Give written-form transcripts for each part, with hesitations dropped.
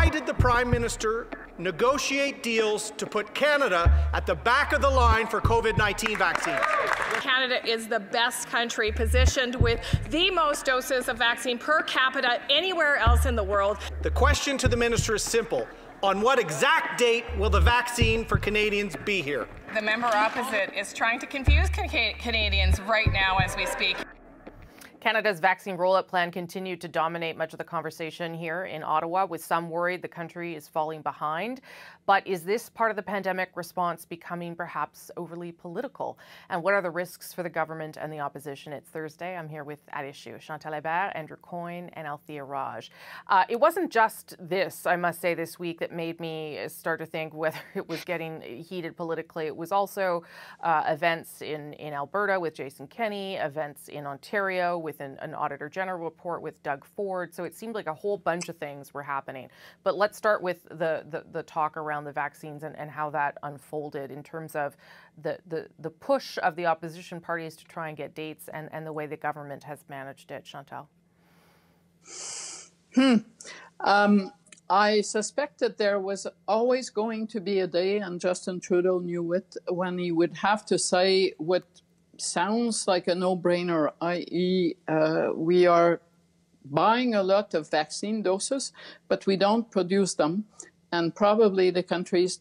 why did the Prime Minister negotiate deals to put Canada at the back of the line for COVID-19 vaccines? Canada is the best country positioned with the most doses of vaccine per capita anywhere else in the world. The question to the Minister is simple. On what exact date will the vaccine for Canadians be here? The member opposite is trying to confuse Canadians right now as we speak. Canada's vaccine rollout plan continued to dominate much of the conversation here in Ottawa, with some worried the country is falling behind. But is this part of the pandemic response becoming perhaps overly political? And what are the risks for the government and the opposition? It's Thursday. I'm here with At Issue, Chantal Hébert, Andrew Coyne, and Althea Raj. It wasn't just this, I must say, this week that made me start to think whether it was getting heated politically. It was also events in Alberta with Jason Kenney, events in Ontario with an Auditor General report with Doug Ford. So it seemed like a whole bunch of things were happening. But let's start with the talk around the vaccines and how that unfolded in terms of the push of the opposition parties to try and get dates and the way the government has managed it. Chantal? I suspect that there was always going to be a day, and Justin Trudeau knew it, when he would have to say what sounds like a no-brainer, i.e. We are buying a lot of vaccine doses, but we don't produce them. And probably the countries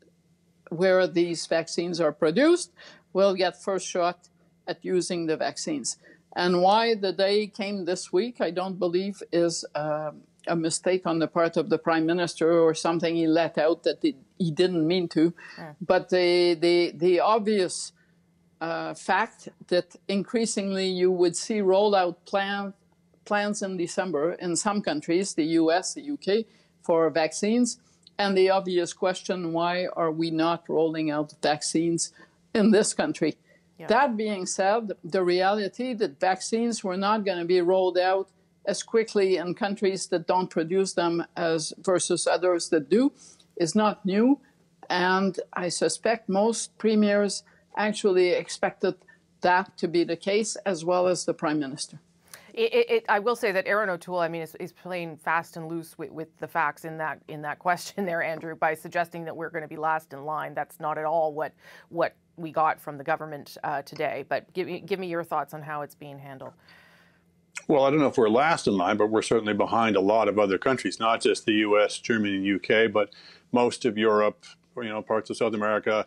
where these vaccines are produced will get first shot at using the vaccines. And why the day came this week, I don't believe is a mistake on the part of the Prime Minister or something he let out that he didn't mean to. Yeah. But the obvious fact that increasingly you would see rollout plans in December in some countries, the US, the UK, for vaccines. And the obvious question, why are we not rolling out vaccines in this country? Yeah. That being said, the reality that vaccines were not going to be rolled out as quickly in countries that don't produce them as versus others that do is not new. And I suspect most premiers actually expected that to be the case, as well as the Prime Minister. I will say that Erin O'Toole, I mean, is playing fast and loose with the facts in that question there, Andrew, by suggesting that we're going to be last in line. That's not at all what we got from the government today. But give me your thoughts on how it's being handled. Well, I don't know if we're last in line, but we're certainly behind a lot of other countries, not just the U.S., Germany, and UK, but most of Europe, parts of South America.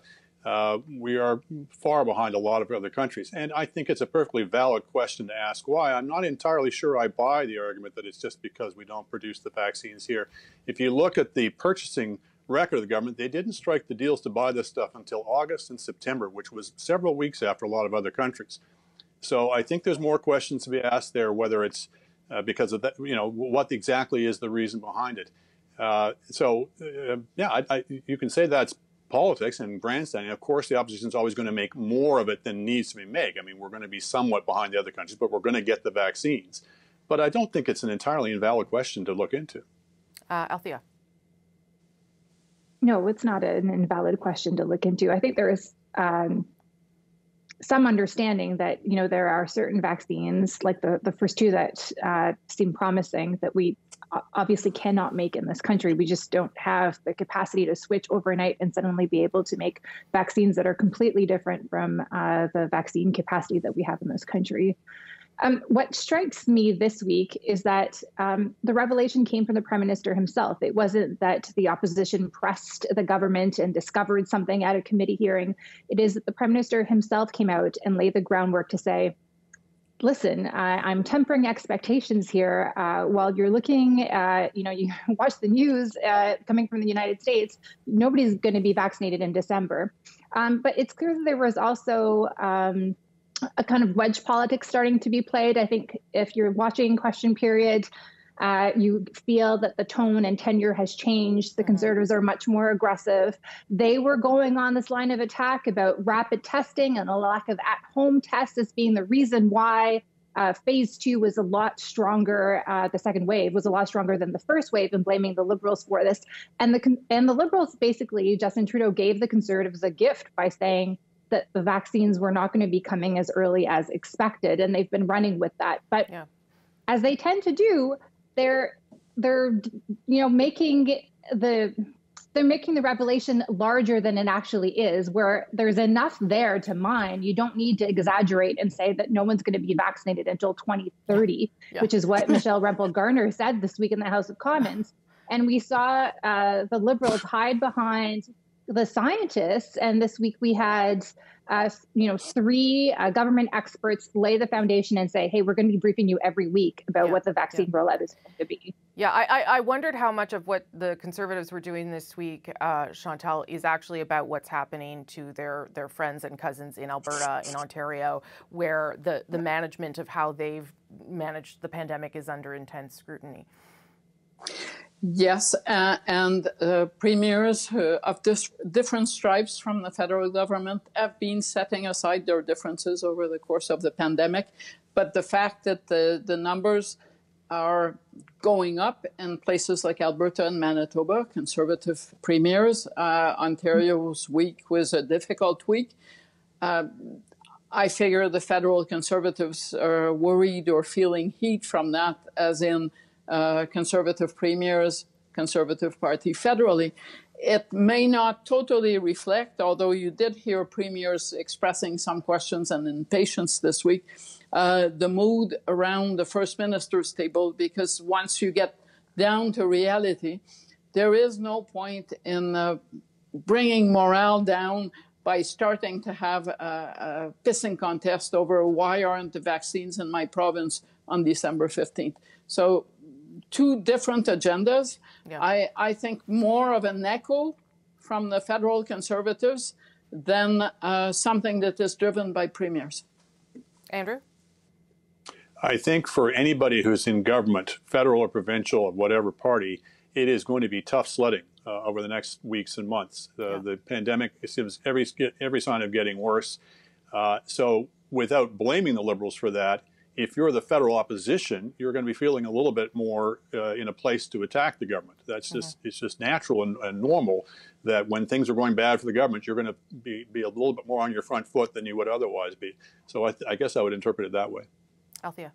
We are far behind a lot of other countries. And I think it's a perfectly valid question to ask why. I'm not entirely sure I buy the argument that it's just because we don't produce the vaccines here. If you look at the purchasing record of the government, they didn't strike the deals to buy this stuff until August and September, which was several weeks after a lot of other countries. So I think there's more questions to be asked there, whether it's because of that, what exactly is the reason behind it. You can say that's politics and grandstanding. Of course, the opposition is always going to make more of it than needs to be made. I mean, we're going to be somewhat behind the other countries, but we're going to get the vaccines. But I don't think it's an entirely invalid question to look into. Althea. No, it's not an invalid question to look into. I think there is some understanding that, there are certain vaccines, like the first two that seem promising, that we obviously cannot make in this country. We just don't have the capacity to switch overnight and suddenly be able to make vaccines that are completely different from the vaccine capacity that we have in this country. What strikes me this week is that the revelation came from the Prime Minister himself. It wasn't that the opposition pressed the government and discovered something at a committee hearing. It is that the Prime Minister himself came out and laid the groundwork to say, listen, I'm tempering expectations here. While you're looking, you watch the news coming from the United States, nobody's going to be vaccinated in December. But it's clear that there was also a kind of wedge politics starting to be played. I think if you're watching Question Period, you feel that the tone and tenure has changed. The Conservatives are much more aggressive. They were going on this line of attack about rapid testing and a lack of at-home tests as being the reason why phase 2 was a lot stronger. The second wave was a lot stronger than the first wave, and blaming the Liberals for this. And the Liberals, basically, Justin Trudeau gave the Conservatives a gift by saying that the vaccines were not going to be coming as early as expected, and they've been running with that. But as they tend to do, they're they're making the revelation larger than it actually is, where there's enough there to mine. You don't need to exaggerate and say that no one's going to be vaccinated until 2030, which is what Michelle Rempel-Garner said this week in the House of Commons. And we saw the Liberals hide behind the scientists. And this week we had, three government experts lay the foundation and say, hey, we're going to be briefing you every week about what the vaccine rollout is going to be. Yeah, I wondered how much of what the Conservatives were doing this week, Chantal, is actually about what's happening to their friends and cousins in Alberta, in Ontario, where the management of how they've managed the pandemic is under intense scrutiny. Yes, and premiers of different stripes from the federal government have been setting aside their differences over the course of the pandemic. But the fact that the numbers are going up in places like Alberta and Manitoba, Conservative premiers, Ontario's week was a difficult week. I figure the federal Conservatives are worried or feeling heat from that, as in Conservative premiers, Conservative Party federally. It may not totally reflect, although you did hear premiers expressing some questions and impatience this week, the mood around the First Minister's table, because once you get down to reality, there is no point in bringing morale down by starting to have a pissing contest over why aren't the vaccines in my province on December 15th. So two different agendas. Yeah. I think more of an echo from the federal Conservatives than something that is driven by premiers. Andrew? I think for anybody who's in government, federal or provincial of whatever party, it is going to be tough sledding over the next weeks and months. The pandemic seems every sign of getting worse. So without blaming the Liberals for that, if you're the federal opposition, you're going to be feeling a little bit more in a place to attack the government. That's just it's just natural and normal that when things are going bad for the government, you're going to be a little bit more on your front foot than you would otherwise be. So I guess I would interpret it that way. Althea.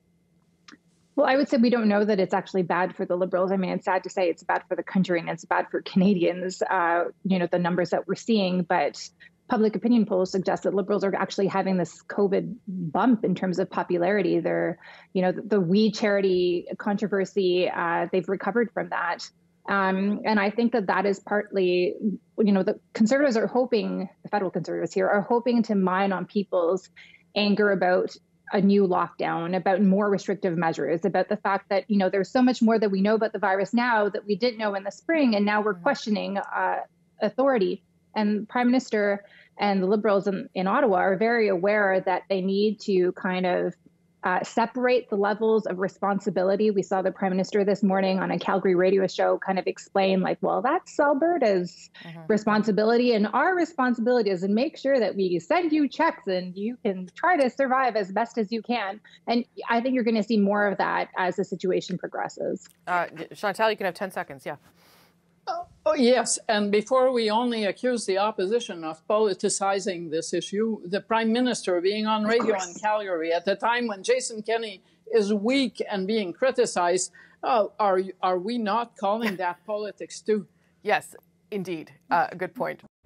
Well, I would say we don't know that it's actually bad for the Liberals. I mean, it's sad to say it's bad for the country and it's bad for Canadians, the numbers that we're seeing. But public opinion polls suggest that Liberals are actually having this COVID bump in terms of popularity. They're, the We Charity controversy, they've recovered from that. And I think that is partly, the Conservatives are hoping, the federal Conservatives here are hoping to mine on people's anger about a new lockdown, about more restrictive measures, about the fact that, there's so much more that we know about the virus now that we didn't know in the spring. And now we're questioning authority. And Prime Minister and the Liberals in Ottawa are very aware that they need to kind of separate the levels of responsibility. We saw the Prime Minister this morning on a Calgary radio show kind of explain that's Alberta's responsibility, and our responsibility is to make sure that we send you checks and you can try to survive as best as you can. And I think you're going to see more of that as the situation progresses. Chantal, you can have 10 seconds. Yeah. Oh, yes. And before we only accuse the opposition of politicizing this issue, the Prime Minister being on radio in Calgary at the time when Jason Kenney is weak and being criticized, are we not calling that politics too? Yes, indeed. Good point.